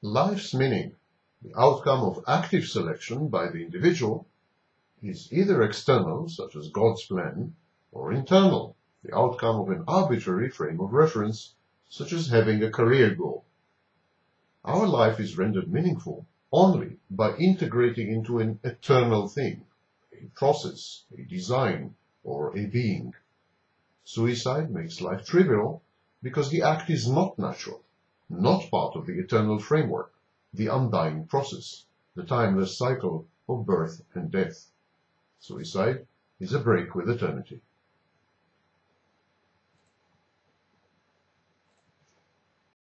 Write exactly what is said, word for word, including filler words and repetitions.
Life's meaning, the outcome of active selection by the individual, is either external, such as God's plan, or internal, the outcome of an arbitrary frame of reference, such as having a career goal. Our life is rendered meaningful only by integrating into an eternal thing, a process, a design, or a being. Suicide makes life trivial because the act is not natural, not part of the eternal framework, the undying process, the timeless cycle of birth and death. Suicide is a break with eternity.